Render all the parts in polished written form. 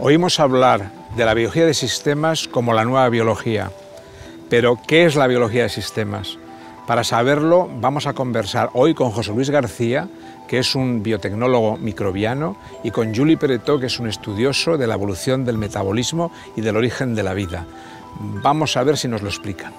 Oímos hablar de la biología de sistemas como la nueva biología, pero ¿qué es la biología de sistemas? Para saberlo vamos a conversar hoy con José Luis García, que es un biotecnólogo microbiano, y con Juli Peretó, que es un estudioso de la evolución del metabolismo y del origen de la vida. Vamos a ver si nos lo explican.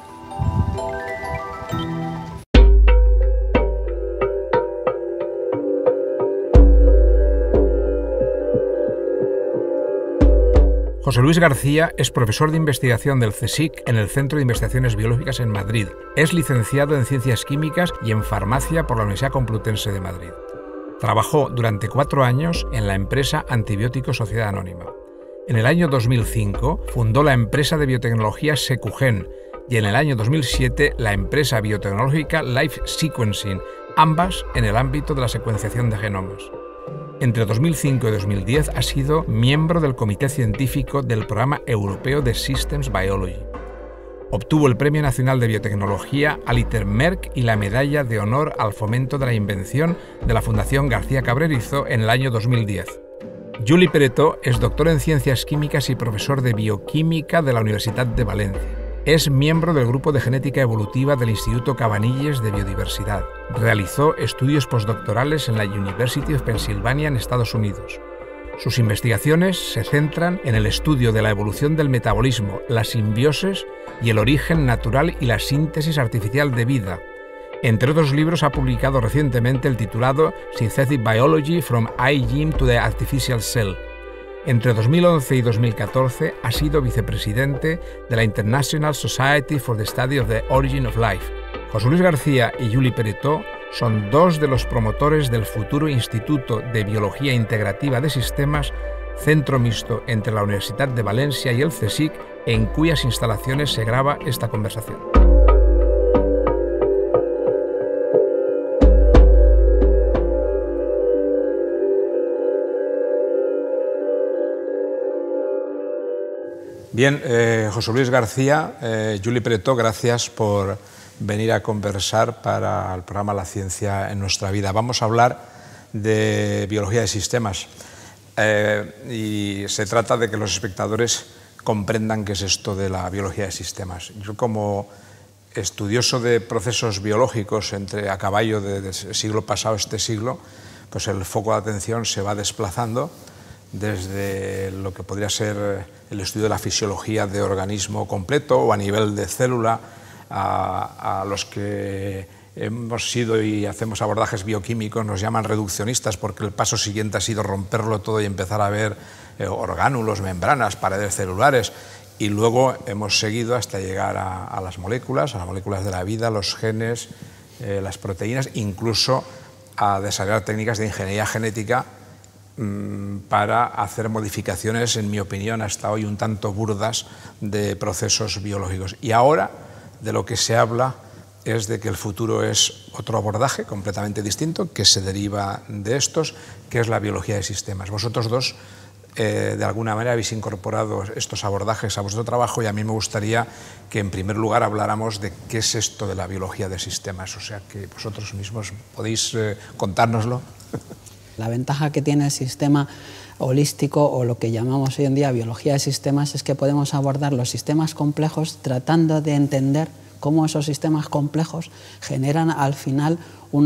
José Luis García es profesor de investigación del CSIC en el Centro de Investigaciones Biológicas en Madrid. Es licenciado en Ciencias Químicas y en Farmacia por la Universidad Complutense de Madrid. Trabajó durante 4 años en la empresa Antibióticos Sociedad Anónima. En el año 2005 fundó la empresa de biotecnología Secugen y en el año 2007 la empresa biotecnológica Life Sequencing, ambas en el ámbito de la secuenciación de genomas. Entre 2005 y 2010 ha sido miembro del Comité Científico del Programa Europeo de Systems Biology. Obtuvo el Premio Nacional de Biotecnología Aliter Merck y la Medalla de Honor al Fomento de la Invención de la Fundación García Cabrerizo en el año 2010. Juli Peretó es doctor en Ciencias Químicas y profesor de Bioquímica de la Universidad de Valencia. Es miembro del Grupo de Genética Evolutiva del Instituto Cabanilles de Biodiversidad. Realizó estudios postdoctorales en la University of Pennsylvania en Estados Unidos. Sus investigaciones se centran en el estudio de la evolución del metabolismo, la simbiosis y el origen natural y la síntesis artificial de vida. Entre otros libros ha publicado recientemente el titulado Synthetic Biology from iGene to the Artificial Cell. Entre 2011 y 2014 ha sido vicepresidente de la International Society for the Study of the Origin of Life. José Luis García y Juli Peretó son dos de los promotores del futuro Instituto de Biología Integrativa de Sistemas, centro mixto entre la Universidad de Valencia y el CSIC, en cuyas instalaciones se graba esta conversación. Bien, José Luis García, Juli Peretó, gracias por venir a conversar para el programa La Ciencia en Nuestra Vida. Vamos a hablar de biología de sistemas y se trata de que los espectadores comprendan qué es esto de la biología de sistemas. Yo, como estudioso de procesos biológicos a caballo del siglo pasado a este siglo, pues el foco de atención se va desplazando desde lo que podría ser el estudio de la fisiología de organismo completo o a nivel de célula, a los que hemos sido y hacemos abordajes bioquímicos nos llaman reduccionistas, porque el paso siguiente ha sido romperlo todo y empezar a ver orgánulos, membranas, paredes celulares, y luego hemos seguido hasta llegar a las moléculas de la vida, los genes, las proteínas, incluso a desarrollar técnicas de ingeniería genética para hacer modificaciones, en mi opinión, hasta hoy un tanto burdas de procesos biológicos. Y ahora de lo que se habla es de que el futuro es otro abordaje completamente distinto que se deriva de estos, que es la biología de sistemas. Vosotros dos, de alguna manera, habéis incorporado estos abordajes a vuestro trabajo, y a mí me gustaría que en primer lugar habláramos de qué es esto de la biología de sistemas, o sea, que vosotros mismos podéis contárnoslo. La ventaja que tiene el sistema holístico, o lo que llamamos hoy en día biología de sistemas, es que podemos abordar los sistemas complejos tratando de entender cómo esos sistemas complejos generan al final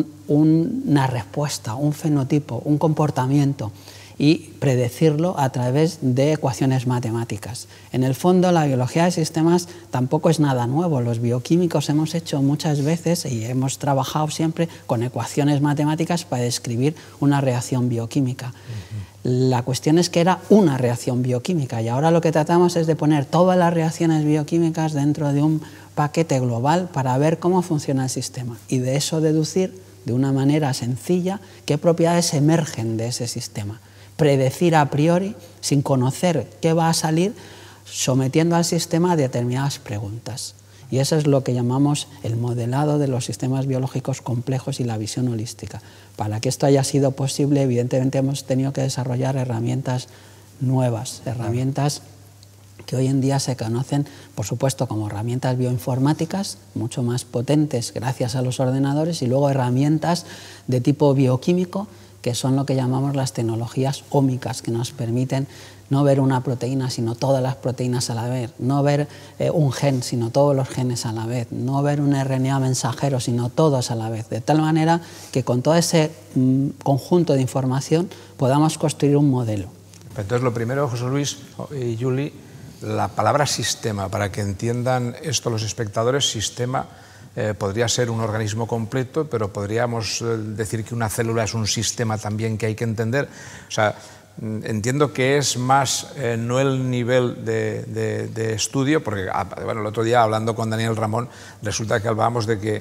una respuesta, un fenotipo, un comportamiento, y predecirlo a través de ecuaciones matemáticas. En el fondo, la biología de sistemas tampoco es nada nuevo. Los bioquímicos hemos hecho muchas veces y hemos trabajado siempre con ecuaciones matemáticas para describir una reacción bioquímica. La cuestión es que era una reacción bioquímica, y ahora lo que tratamos es de poner todas las reacciones bioquímicas dentro de un paquete global para ver cómo funciona el sistema, y de eso deducir de una manera sencilla qué propiedades emergen de ese sistema. Predecir a priori, sin conocer qué va a salir, sometiendo al sistema a determinadas preguntas. Y eso es lo que llamamos el modelado de los sistemas biológicos complejos y la visión holística. Para que esto haya sido posible, evidentemente hemos tenido que desarrollar herramientas nuevas, herramientas que hoy en día se conocen, por supuesto, como herramientas bioinformáticas, mucho más potentes gracias a los ordenadores, y luego herramientas de tipo bioquímico que son lo que llamamos las tecnologías ómicas, que nos permiten no ver una proteína, sino todas las proteínas a la vez, no ver un gen, sino todos los genes a la vez, no ver un RNA mensajero, sino todos a la vez, de tal manera que con todo ese conjunto de información podamos construir un modelo. Entonces, lo primero, José Luis y Juli, la palabra sistema, para que entiendan esto los espectadores, sistema podría ser un organismo completo, pero podríamos decir que una célula es un sistema también que hay que entender. O sea, entiendo que es más no el nivel de estudio, porque bueno, el otro día hablando con Daniel Ramón resulta que hablábamos de que,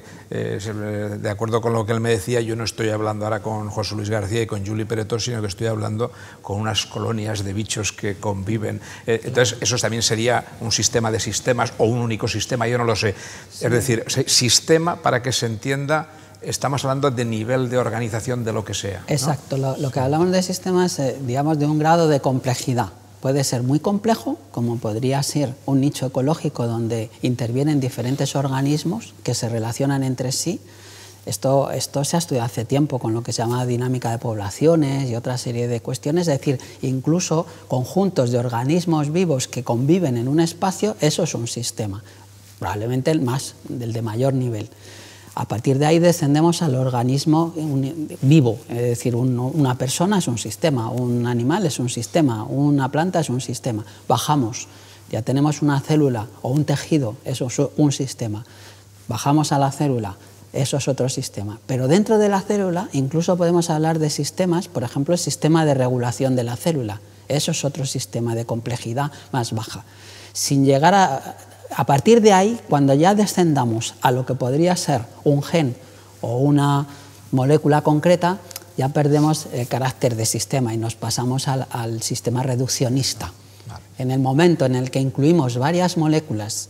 de acuerdo con lo que él me decía, yo no estoy hablando ahora con José Luis García y con Juli Peretós, sino que estoy hablando con unas colonias de bichos que conviven. Entonces, eso también sería un sistema de sistemas o un único sistema, yo no lo sé. Es decir, sistema, para que se entienda, estamos hablando de nivel de organización de lo que sea, ¿no? Exacto, lo que hablamos de sistemas, digamos, de un grado de complejidad. Puede ser muy complejo, como podría ser un nicho ecológico donde intervienen diferentes organismos que se relacionan entre sí. Esto se ha estudiado hace tiempo con lo que se llama dinámica de poblaciones y otra serie de cuestiones, es decir, incluso conjuntos de organismos vivos que conviven en un espacio, eso es un sistema, probablemente el de mayor nivel. A partir de ahí descendemos al organismo vivo, es decir, una persona es un sistema, un animal es un sistema, una planta es un sistema. Bajamos, ya tenemos una célula o un tejido, eso es un sistema. Bajamos a la célula, eso es otro sistema. Pero dentro de la célula incluso podemos hablar de sistemas, por ejemplo, el sistema de regulación de la célula. Eso es otro sistema de complejidad más baja. Sin llegar a partir de ahí, cuando ya descendamos a lo que podría ser un gen o una molécula concreta, ya perdemos el carácter de sistema y nos pasamos al sistema reduccionista. Vale. En el momento en el que incluimos varias moléculas,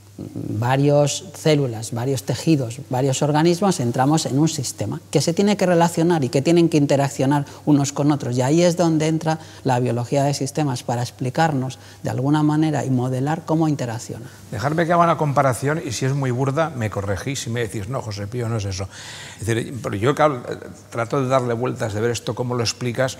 varias células, varios tejidos, varios organismos, entramos en un sistema que se tiene que relacionar y que tienen que interaccionar unos con otros. Y ahí es donde entra la biología de sistemas, para explicarnos de alguna manera y modelar cómo interacciona. Dejarme que haga una comparación, y si es muy burda me corregís y me decís, no, José Pío, no es eso. Es decir, pero yo claro, trato de darle vueltas, de ver esto cómo lo explicas.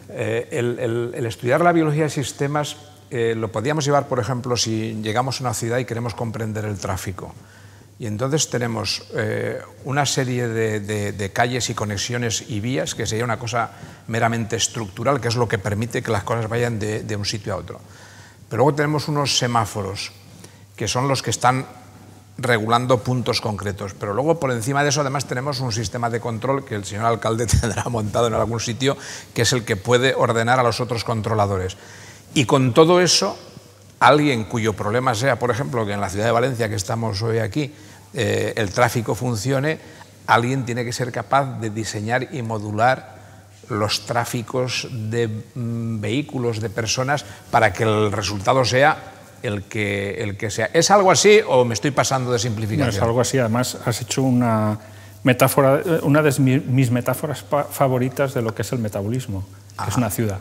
El estudiar la biología de sistemas lo podríamos llevar, por ejemplo, si llegamos a una ciudad y queremos comprender el tráfico. Y entonces tenemos una serie de calles y conexiones y vías, que sería una cosa meramente estructural, que es lo que permite que las cosas vayan de un sitio a otro. Pero luego tenemos unos semáforos, que son los que están regulando puntos concretos. Pero luego, por encima de eso, además tenemos un sistema de control que el señor alcalde tendrá montado en algún sitio, que es el que puede ordenar a los otros controladores. Y con todo eso, alguien cuyo problema sea, por ejemplo, que en la ciudad de Valencia, que estamos hoy aquí, el tráfico funcione, alguien tiene que ser capaz de diseñar y modular los tráficos de vehículos, de personas, para que el resultado sea el que sea. ¿Es algo así o me estoy pasando de simplificación? No, es algo así. Además, has hecho una metáfora, una de mis metáforas favoritas de lo que es el metabolismo, que es una ciudad.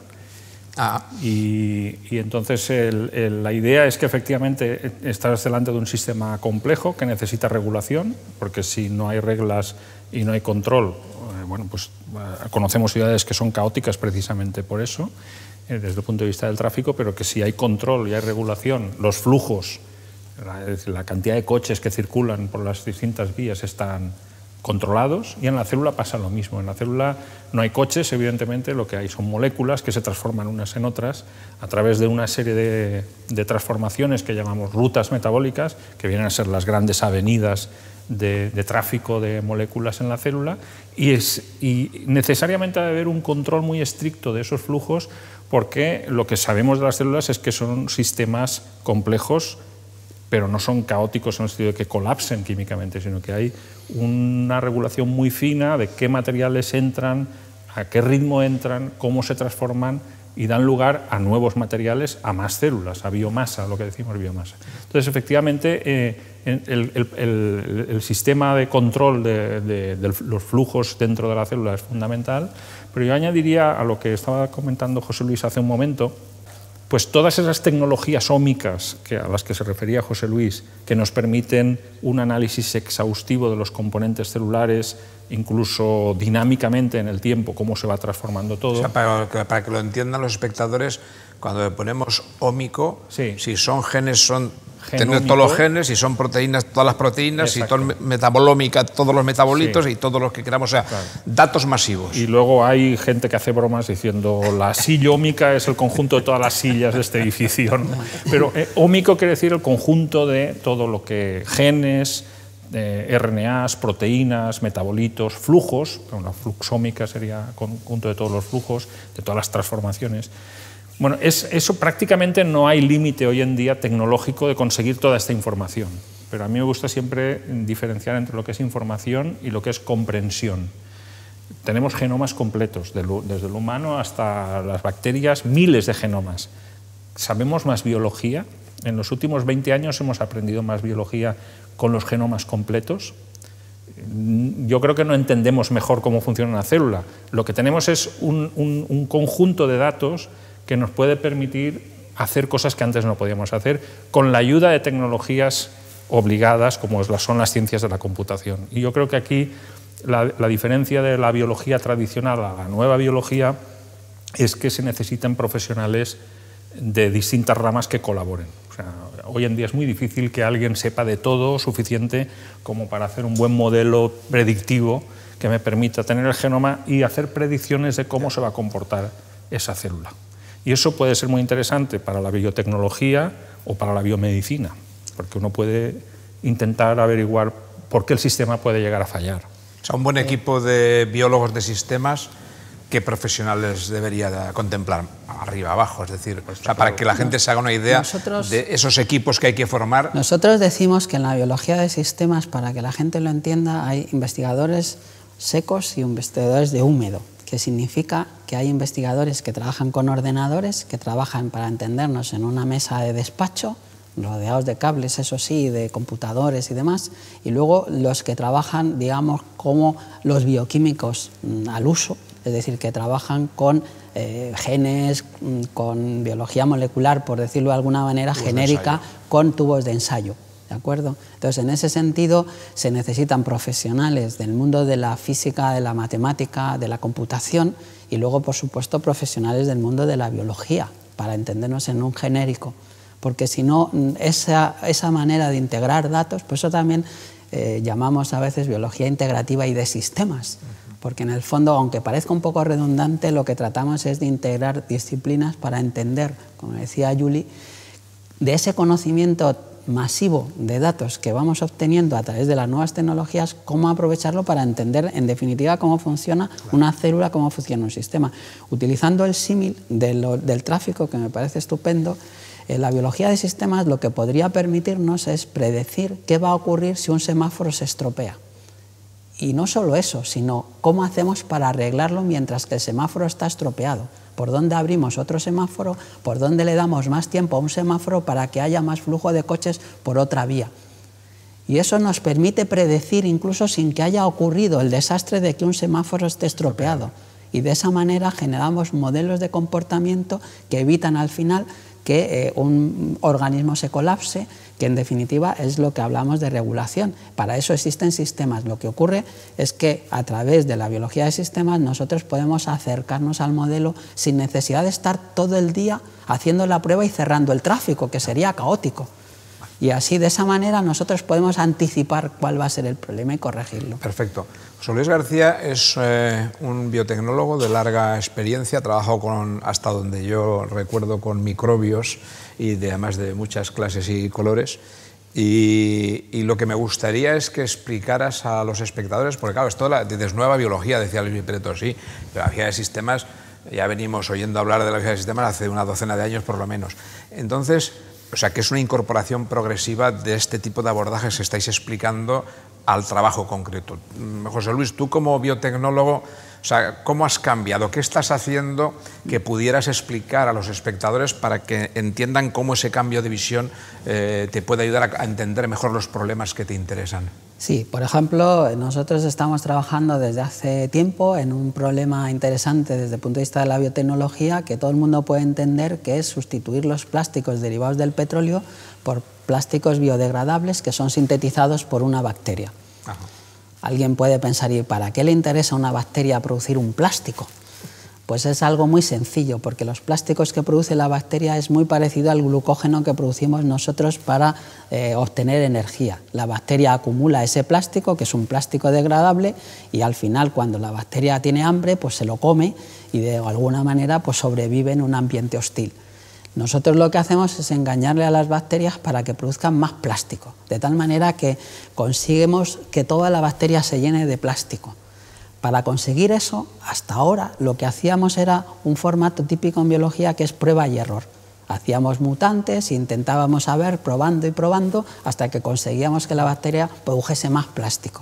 Y entonces la idea es que efectivamente estás delante de un sistema complejo que necesita regulación, porque si no hay reglas y no hay control, bueno, pues conocemos ciudades que son caóticas precisamente por eso, desde el punto de vista del tráfico, pero que si hay control y hay regulación, los flujos, es decir, la cantidad de coches que circulan por las distintas vías están controlados, y en la célula pasa lo mismo. En la célula no hay coches, evidentemente, lo que hay son moléculas que se transforman unas en otras a través de una serie de transformaciones que llamamos rutas metabólicas, que vienen a ser las grandes avenidas de tráfico de moléculas en la célula, y necesariamente debe haber un control muy estricto de esos flujos, porque lo que sabemos de las células es que son sistemas complejos, pero no son caóticos en el sentido de que colapsen químicamente, sino que hay una regulación muy fina de qué materiales entran, a qué ritmo entran, cómo se transforman y dan lugar a nuevos materiales, a más células, a biomasa, lo que decimos biomasa. Entonces, efectivamente, el sistema de control de los flujos dentro de la célula es fundamental, pero yo añadiría a lo que estaba comentando José Luis hace un momento, pues todas esas tecnologías ómicas a las que se refería José Luis, que nos permiten un análisis exhaustivo de los componentes celulares, incluso dinámicamente en el tiempo, cómo se va transformando todo. O sea, para que lo entiendan los espectadores, cuando le ponemos ómico, sí, si son genes, son tener todos los genes, si son proteínas, todas las proteínas, si son metabolómica, todos los metabolitos, sí, y todos los que queramos, o sea, claro, datos masivos. Y luego hay gente que hace bromas diciendo la silla ómica es el conjunto de todas las sillas de este edificio, ¿no? Pero ómico quiere decir el conjunto de todo lo que genes, RNAs, proteínas, metabolitos, flujos, la fluxómica sería el conjunto de todos los flujos, de todas las transformaciones. Bueno, eso prácticamente no hay límite hoy en día tecnológico de conseguir toda esta información, pero a mí me gusta siempre diferenciar entre lo que es información y lo que es comprensión. Tenemos genomas completos, desde el humano hasta las bacterias, miles de genomas. ¿Sabemos más biología? En los últimos 20 años hemos aprendido más biología con los genomas completos. Yo creo que no entendemos mejor cómo funciona una célula. Lo que tenemos es un conjunto de datos que nos puede permitir hacer cosas que antes no podíamos hacer con la ayuda de tecnologías obligadas como son las ciencias de la computación. Y yo creo que aquí la diferencia de la biología tradicional a la nueva biología es que se necesitan profesionales de distintas ramas que colaboren. O sea, hoy en día es muy difícil que alguien sepa de todo suficiente como para hacer un buen modelo predictivo que me permita tener el genoma y hacer predicciones de cómo se va a comportar esa célula. Y eso puede ser muy interesante para la biotecnología o para la biomedicina, porque uno puede intentar averiguar por qué el sistema puede llegar a fallar. O sea, un buen equipo de biólogos de sistemas, ¿qué profesionales debería contemplar? Arriba, abajo, es decir, o sea, para que la gente se haga una idea de esos equipos que hay que formar. Nosotros decimos que en la biología de sistemas, para que la gente lo entienda, hay investigadores secos y investigadores de húmedo, que significa que hay investigadores que trabajan con ordenadores, que trabajan, para entendernos, en una mesa de despacho, rodeados de cables, eso sí, de computadores y demás, y luego los que trabajan, digamos, como los bioquímicos al uso, es decir, que trabajan con genes, con biología molecular, por decirlo de alguna manera genérica, con tubos de ensayo. ¿De acuerdo? Entonces, en ese sentido, se necesitan profesionales del mundo de la física, de la matemática, de la computación, y luego, por supuesto, profesionales del mundo de la biología, para entendernos en un genérico. Porque si no, esa manera de integrar datos, pues eso también llamamos a veces biología integrativa y de sistemas. Porque en el fondo, aunque parezca un poco redundante, lo que tratamos es de integrar disciplinas para entender, como decía Juli, de ese conocimiento masivo de datos que vamos obteniendo a través de las nuevas tecnologías, cómo aprovecharlo para entender, en definitiva, cómo funciona una célula, cómo funciona un sistema. Utilizando el símil del tráfico, que me parece estupendo, la biología de sistemas lo que podría permitirnos es predecir qué va a ocurrir si un semáforo se estropea. Y no solo eso, sino cómo hacemos para arreglarlo mientras que el semáforo está estropeado. Por dónde abrimos otro semáforo, por dónde le damos más tiempo a un semáforo para que haya más flujo de coches por otra vía. Y eso nos permite predecir incluso sin que haya ocurrido el desastre de que un semáforo esté estropeado. Y de esa manera generamos modelos de comportamiento que evitan al final que un organismo se colapse, que en definitiva es lo que hablamos de regulación. Para eso existen sistemas. Lo que ocurre es que a través de la biología de sistemas nosotros podemos acercarnos al modelo sin necesidad de estar todo el día haciendo la prueba y cerrando el tráfico, que sería caótico. Y así, de esa manera, nosotros podemos anticipar cuál va a ser el problema y corregirlo. Perfecto. José Luis García es un biotecnólogo de larga experiencia, ha trabajado hasta donde yo recuerdo, con microbios y además de muchas clases y colores. Y lo que me gustaría es que explicaras a los espectadores, porque claro, esto es nueva biología, decía Luis Preto, sí, biología de sistemas, ya venimos oyendo hablar de la biología de sistemas hace una docena de años por lo menos. Entonces, o sea, que es una incorporación progresiva de este tipo de abordajes que estáis explicando al trabajo concreto. José Luis, tú como biotecnólogo, o sea, ¿cómo has cambiado? ¿Qué estás haciendo que pudieras explicar a los espectadores para que entiendan cómo ese cambio de visión te puede ayudar a entender mejor los problemas que te interesan? Sí, por ejemplo, nosotros estamos trabajando desde hace tiempo en un problema interesante desde el punto de vista de la biotecnología que todo el mundo puede entender, que es sustituir los plásticos derivados del petróleo por plásticos biodegradables que son sintetizados por una bacteria. Ajá. Alguien puede pensar, ¿y para qué le interesa a una bacteria producir un plástico? Pues es algo muy sencillo, porque los plásticos que produce la bacteria es muy parecido al glucógeno que producimos nosotros para obtener energía. La bacteria acumula ese plástico, que es un plástico degradable, y al final, cuando la bacteria tiene hambre, pues se lo come y de alguna manera pues sobrevive en un ambiente hostil. Nosotros lo que hacemos es engañarle a las bacterias para que produzcan más plástico, de tal manera que conseguimos que toda la bacteria se llene de plástico. Para conseguir eso, hasta ahora lo que hacíamos era un formato típico en biología que es prueba y error. Hacíamos mutantes, intentábamos saber, probando y probando, hasta que conseguíamos que la bacteria produjese más plástico.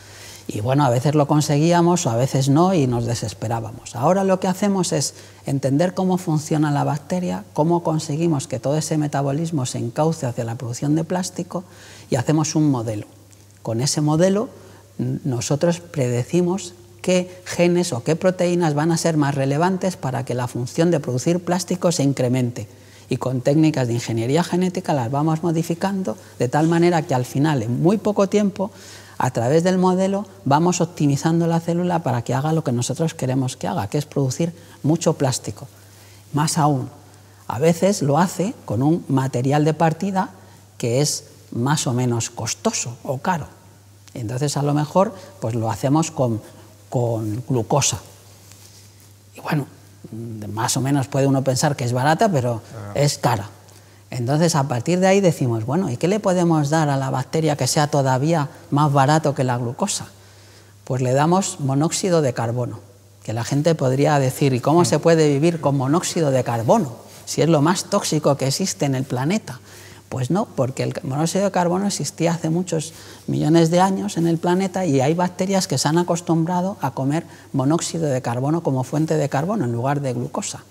Y bueno, a veces lo conseguíamos o a veces no y nos desesperábamos. Ahora lo que hacemos es entender cómo funciona la bacteria, cómo conseguimos que todo ese metabolismo se encauce hacia la producción de plástico y hacemos un modelo. Con ese modelo nosotros predecimos qué genes o qué proteínas van a ser más relevantes para que la función de producir plástico se incremente. Y con técnicas de ingeniería genética las vamos modificando de tal manera que al final, en muy poco tiempo, a través del modelo vamos optimizando la célula para que haga lo que nosotros queremos que haga, que es producir mucho plástico. Más aún, a veces lo hace con un material de partida que es más o menos costoso o caro. Entonces, a lo mejor, pues lo hacemos con glucosa. Y bueno, más o menos puede uno pensar que es barata, pero es cara. Entonces, a partir de ahí decimos, bueno, ¿y qué le podemos dar a la bacteria que sea todavía más barato que la glucosa? Pues le damos monóxido de carbono, que la gente podría decir, ¿y cómo se puede vivir con monóxido de carbono? Si es lo más tóxico que existe en el planeta. Pues no, porque el monóxido de carbono existía hace muchos millones de años en el planeta y hay bacterias que se han acostumbrado a comer monóxido de carbono como fuente de carbono en lugar de glucosa.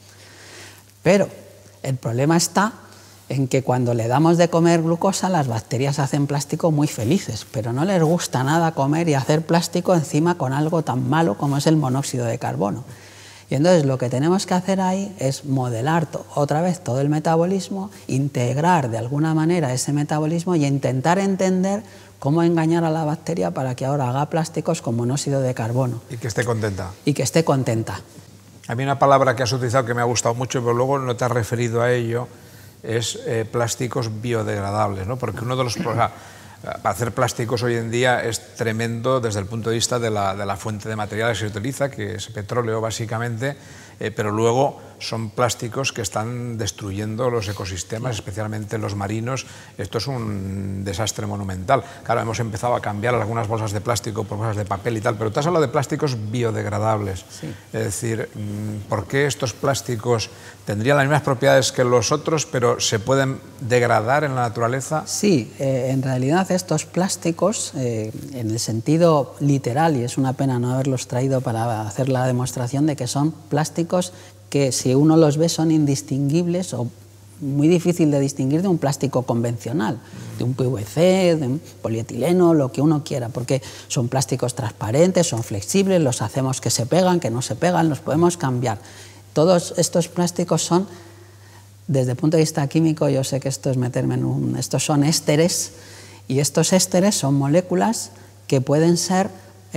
Pero el problema está en que cuando le damos de comer glucosa, las bacterias hacen plástico muy felices, pero no les gusta nada comer y hacer plástico encima con algo tan malo como es el monóxido de carbono. Y entonces lo que tenemos que hacer ahí es modelar otra vez todo el metabolismo, integrar de alguna manera ese metabolismo y intentar entender cómo engañar a la bacteria para que ahora haga plásticos con monóxido de carbono. Y que esté contenta. Y que esté contenta. A mí una palabra que has utilizado que me ha gustado mucho, pero luego no te has referido a ello, es plásticos biodegradables, ¿no? Porque uno de los problemas para hacer plásticos hoy en día es tremendo desde el punto de vista de la fuente de materiales que se utiliza, que es petróleo básicamente, pero luego son plásticos que están destruyendo los ecosistemas, especialmente los marinos. Esto es un desastre monumental. Claro, hemos empezado a cambiar algunas bolsas de plástico por bolsas de papel y tal, pero tú has hablado de plásticos biodegradables. Sí. Es decir, ¿por qué estos plásticos tendrían las mismas propiedades que los otros, pero se pueden degradar en la naturaleza? Sí, en realidad estos plásticos, en el sentido literal, y es una pena no haberlos traído para hacer la demostración de que son plásticos que si uno los ve son indistinguibles o muy difícil de distinguir de un plástico convencional, de un PVC, de un polietileno, lo que uno quiera, porque son plásticos transparentes, son flexibles, los hacemos que se pegan, que no se pegan, los podemos cambiar. Todos estos plásticos son, desde el punto de vista químico, yo sé que esto es meterme en estos son ésteres, y estos ésteres son moléculas que pueden ser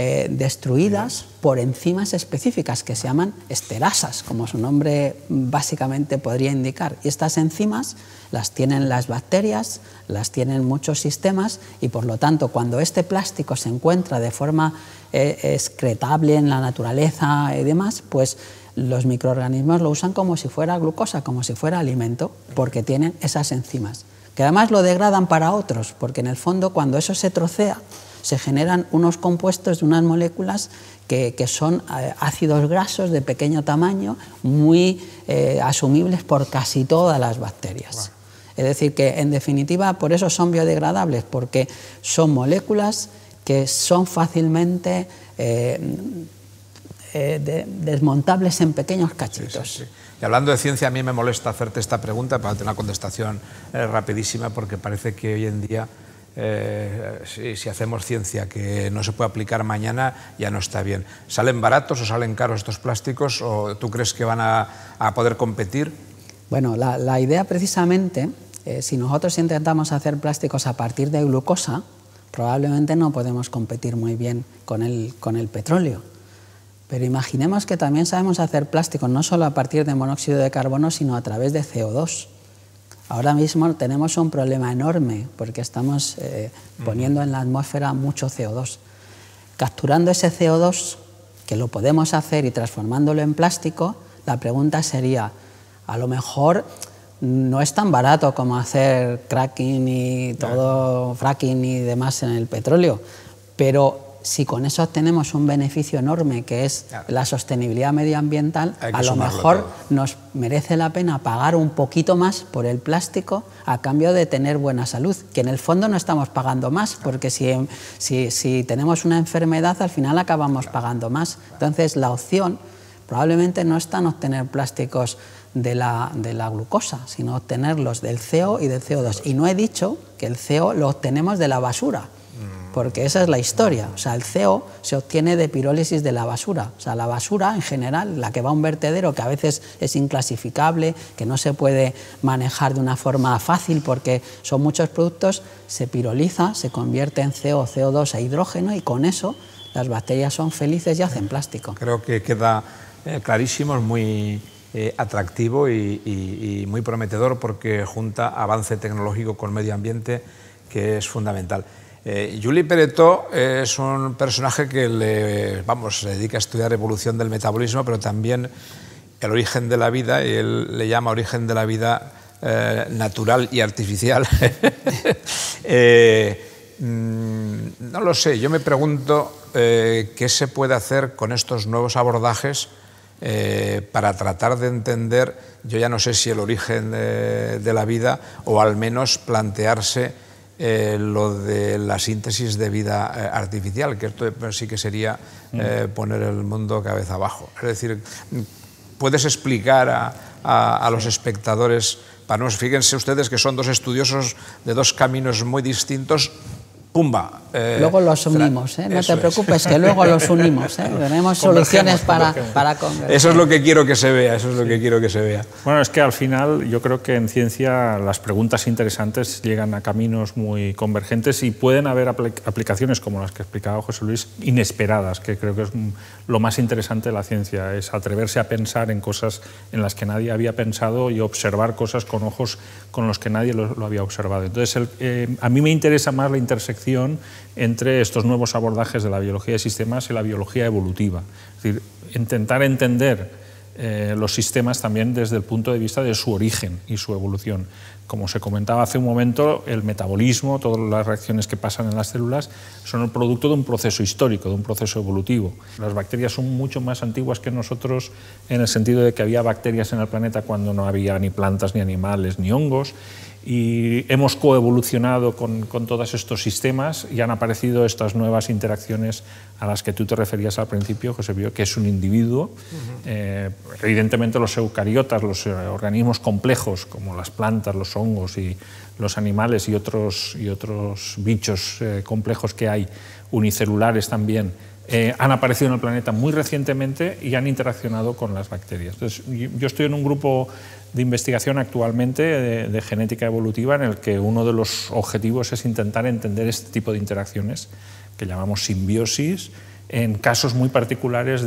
destruidas por enzimas específicas que se llaman esterasas, como su nombre básicamente podría indicar. Y estas enzimas las tienen las bacterias, las tienen muchos sistemas y por lo tanto cuando este plástico se encuentra de forma excretable en la naturaleza y demás, pues los microorganismos lo usan como si fuera glucosa, como si fuera alimento, porque tienen esas enzimas, que además lo degradan para otros, porque en el fondo cuando eso se trocea, se generan unos compuestos de unas moléculas que son ácidos grasos de pequeño tamaño, muy asumibles por casi todas las bacterias. Wow. Es decir, que en definitiva por eso son biodegradables, porque son moléculas que son fácilmente desmontables en pequeños cachitos. Sí. Y hablando de ciencia, a mí me molesta hacerte esta pregunta para tener una contestación rapidísima, porque parece que hoy en día si hacemos ciencia que no se puede aplicar mañana, ya no está bien. ¿Salen baratos o salen caros estos plásticos, o tú crees que van a poder competir? Bueno, la idea precisamente, si nosotros intentamos hacer plásticos a partir de glucosa, probablemente no podemos competir muy bien con el petróleo. Pero imaginemos que también sabemos hacer plásticos no solo a partir de monóxido de carbono, sino a través de CO2. Ahora mismo tenemos un problema enorme porque estamos poniendo en la atmósfera mucho CO2. Capturando ese CO2, que lo podemos hacer, y transformándolo en plástico, la pregunta sería, a lo mejor no es tan barato como hacer cracking y todo, fracking y demás en el petróleo, pero si con eso obtenemos un beneficio enorme, que es la sostenibilidad medioambiental, a lo mejor nos merece la pena pagar un poquito más por el plástico a cambio de tener buena salud, que en el fondo no estamos pagando más, porque si tenemos una enfermedad, al final acabamos pagando más. Entonces, la opción probablemente no está en obtener plásticos de la glucosa, sino obtenerlos del CO y del CO2. Y no he dicho que el CO lo obtenemos de la basura, porque esa es la historia. O sea, el CO se obtiene de pirólisis de la basura. O sea, la basura en general, la que va a un vertedero, que a veces es inclasificable, que no se puede manejar de una forma fácil porque son muchos productos, se piroliza, se convierte en CO, CO2 e hidrógeno, y con eso las bacterias son felices y hacen plástico. Creo que queda clarísimo, es muy atractivo y muy prometedor, porque junta avance tecnológico con medio ambiente, que es fundamental. Juli Peretó es un personaje que se dedica a estudiar evolución del metabolismo, pero también el origen de la vida, y él le llama origen de la vida natural y artificial. No lo sé, yo me pregunto qué se puede hacer con estos nuevos abordajes para tratar de entender, yo ya no sé si el origen de la vida, o al menos plantearse lo de la síntesis de vida artificial, que esto sí que sería poner el mundo cabeza abajo. Es decir, ¿puedes explicar a los espectadores, fíjense ustedes que son dos estudiosos de dos caminos muy distintos, ¡pumba! Luego los unimos, no te preocupes, que luego los unimos, tenemos soluciones para converger. Eso es lo que quiero que se vea, eso es lo que quiero que se vea. Bueno, es que al final yo creo que en ciencia las preguntas interesantes llegan a caminos muy convergentes, y pueden haber aplicaciones como las que explicaba José Luis, inesperadas, que creo que es lo más interesante de la ciencia, es atreverse a pensar en cosas en las que nadie había pensado y observar cosas con ojos con los que nadie lo había observado. Entonces, a mí me interesa más la intersección entre estos nuevos abordajes de la biología de sistemas y la biología evolutiva. Es decir, intentar entender los sistemas también desde el punto de vista de su origen y su evolución. Como se comentaba hace un momento, el metabolismo, todas las reacciones que pasan en las células, son el producto de un proceso histórico, de un proceso evolutivo. Las bacterias son mucho más antiguas que nosotros, en el sentido de que había bacterias en el planeta cuando no había ni plantas, ni animales, ni hongos, y hemos coevolucionado con todos estos sistemas, y han aparecido estas nuevas interacciones a las que tú te referías al principio, José Pío, que es un individuo. Evidentemente los eucariotas, los organismos complejos como las plantas, los hongos y los animales y otros bichos complejos que hay, unicelulares también, han aparecido en el planeta muy recientemente y han interaccionado con las bacterias. Entonces, yo estoy en un grupo de investigación actualmente de genética evolutiva, en el que uno de los objetivos es intentar entender este tipo de interacciones, que llamamos simbiosis, en casos muy particulares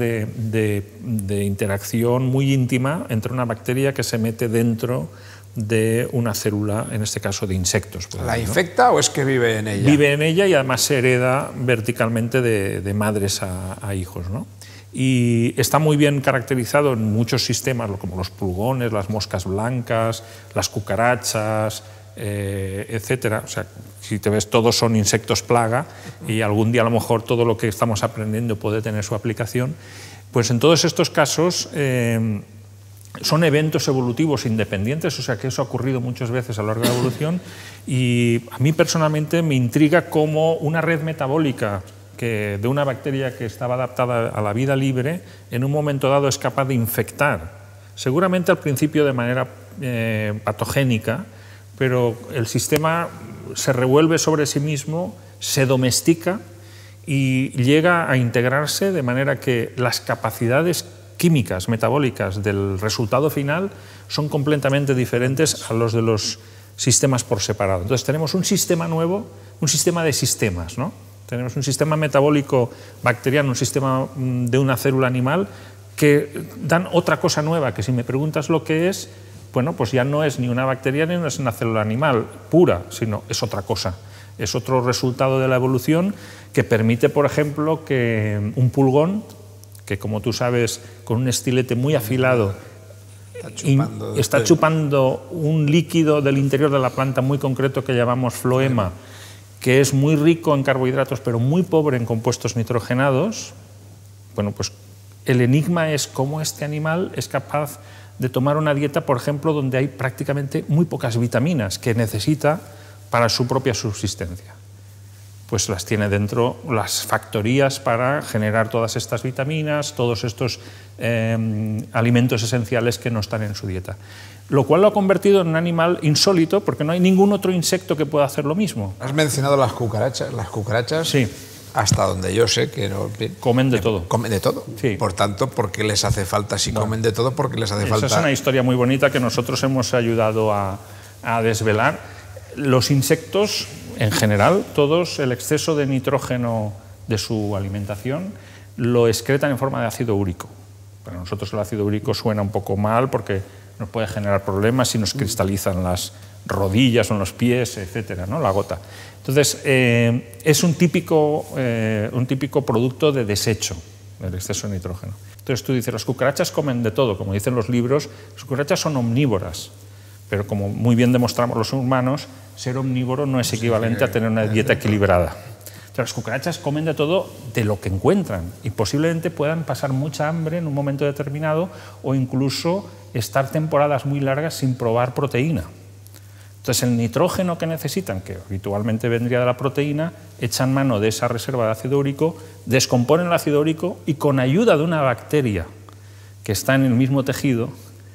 de interacción muy íntima entre una bacteria que se mete dentro de una célula, en este caso de insectos. ¿La infecta o es que vive en ella? Vive en ella, y además se hereda verticalmente de madres a hijos, ¿no? Y está muy bien caracterizado en muchos sistemas, como los pulgones, las moscas blancas, las cucarachas, etcétera. O sea, si te ves, todos son insectos plaga, y algún día a lo mejor todo lo que estamos aprendiendo puede tener su aplicación. Pues en todos estos casos son eventos evolutivos independientes, o sea que eso ha ocurrido muchas veces a lo largo de la evolución, y a mí personalmente me intriga cómo una red metabólica de una bacteria que estaba adaptada a la vida libre, en un momento dado es capaz de infectar, seguramente al principio de manera patogénica, pero el sistema se revuelve sobre sí mismo, se domestica y llega a integrarse de manera que las capacidades químicas, metabólicas del resultado final son completamente diferentes a los de los sistemas por separado. Entonces tenemos un sistema nuevo, un sistema de sistemas, ¿no? Tenemos un sistema metabólico bacteriano, un sistema de una célula animal que dan otra cosa nueva, que si me preguntas lo que es, bueno, pues ya no es ni una bacteria ni es una célula animal pura, sino es otra cosa. Es otro resultado de la evolución que permite, por ejemplo, que un pulgón, que como tú sabes, con un estilete muy afilado, está chupando un líquido del interior de la planta muy concreto que llamamos floema, que es muy rico en carbohidratos pero muy pobre en compuestos nitrogenados. Bueno, pues el enigma es cómo este animal es capaz de tomar una dieta, por ejemplo, donde hay prácticamente muy pocas vitaminas que necesita para su propia subsistencia. Pues las tiene dentro las factorías para generar todas estas vitaminas, todos estos alimentos esenciales que no están en su dieta. Lo cual lo ha convertido en un animal insólito porque no hay ningún otro insecto que pueda hacer lo mismo. Has mencionado las cucarachas. Las cucarachas, sí, hasta donde yo sé que no, comen de todo. Comen de todo. Sí. Por tanto, ¿por qué les hace falta? Si comen de todo, ¿por qué les hace falta? Esa es una historia muy bonita que nosotros hemos ayudado a desvelar. Los insectos, en general, todos, el exceso de nitrógeno de su alimentación lo excretan en forma de ácido úrico. Para nosotros el ácido úrico suena un poco mal porque nos puede generar problemas si nos cristalizan las rodillas o en los pies, etcétera, ¿no? La gota. Entonces, es un típico producto de desecho, el exceso de nitrógeno. Entonces tú dices, las cucarachas comen de todo, como dicen los libros, las cucarachas son omnívoras. Pero como muy bien demostramos los humanos, ser omnívoro no es equivalente a tener una dieta equilibrada. Entonces, las cucarachas comen de todo, de lo que encuentran, y posiblemente puedan pasar mucha hambre en un momento determinado o incluso estar temporadas muy largas sin probar proteína. Entonces, el nitrógeno que necesitan, que habitualmente vendría de la proteína, echan mano de esa reserva de ácido úrico, descomponen el ácido úrico y con ayuda de una bacteria que está en el mismo tejido,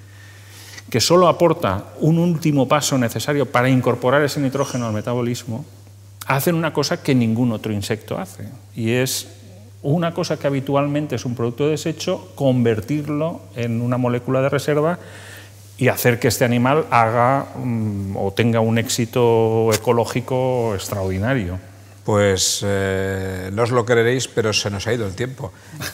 que solo aporta un último paso necesario para incorporar ese nitrógeno al metabolismo, hacen una cosa que ningún otro insecto hace, y es una cosa que habitualmente es un producto de desecho, convertirlo en una molécula de reserva y hacer que este animal haga o tenga un éxito ecológico extraordinario. Pues no os lo creeréis, pero se nos ha ido el tiempo.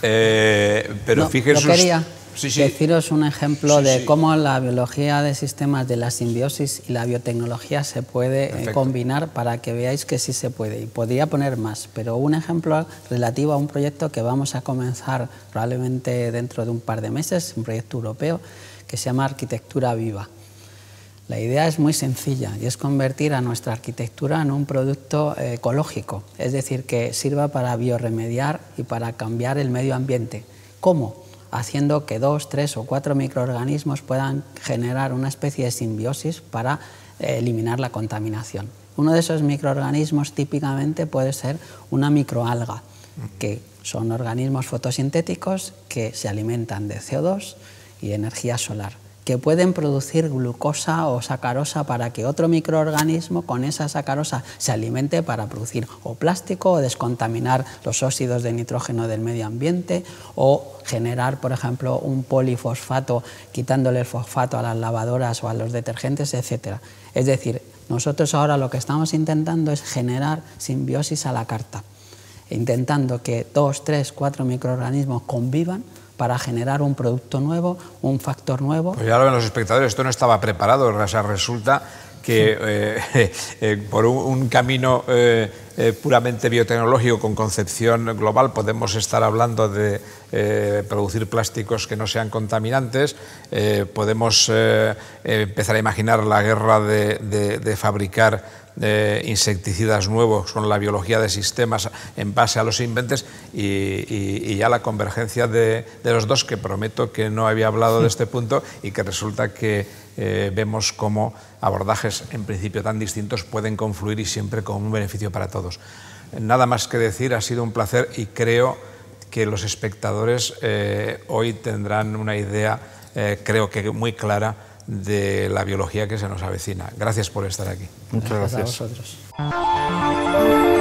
Pero no, fíjense... Deciros un ejemplo de cómo la biología de sistemas de la simbiosis y la biotecnología se puede combinar para que veáis que sí se puede. Y podría poner más, pero un ejemplo relativo a un proyecto que vamos a comenzar probablemente dentro de un par de meses, un proyecto europeo que se llama Arquitectura Viva. La idea es muy sencilla y es convertir a nuestra arquitectura en un producto ecológico, es decir, que sirva para biorremediar y para cambiar el medio ambiente. ¿Cómo? Haciendo que 2, 3 o 4 microorganismos puedan generar una especie de simbiosis para eliminar la contaminación. Uno de esos microorganismos típicamente puede ser una microalga, que son organismos fotosintéticos que se alimentan de CO2 y energía solar, que pueden producir glucosa o sacarosa para que otro microorganismo con esa sacarosa se alimente para producir o plástico o descontaminar los óxidos de nitrógeno del medio ambiente o generar, por ejemplo, un polifosfato quitándole el fosfato a las lavadoras o a los detergentes, etc. Es decir, nosotros ahora lo que estamos intentando es generar simbiosis a la carta, intentando que 2, 3, 4 microorganismos convivan para generar un producto nuevo, un factor nuevo. Pues ya lo ven los espectadores, esto no estaba preparado, o sea, resulta que por un camino puramente biotecnológico con concepción global podemos estar hablando de producir plásticos que no sean contaminantes, podemos empezar a imaginar la guerra de fabricar insecticidas nuevos con la biología de sistemas en base a los inventes y ya la convergencia de los dos, que prometo que no había hablado de este punto y que resulta que vemos cómo abordajes en principio tan distintos pueden confluir y siempre con un beneficio para todos. nada más que decir, ha sido un placer y creo que los espectadores hoy tendrán una idea, creo que muy clara, de la biología que se nos avecina. Gracias por estar aquí. Muchas gracias. A vosotros.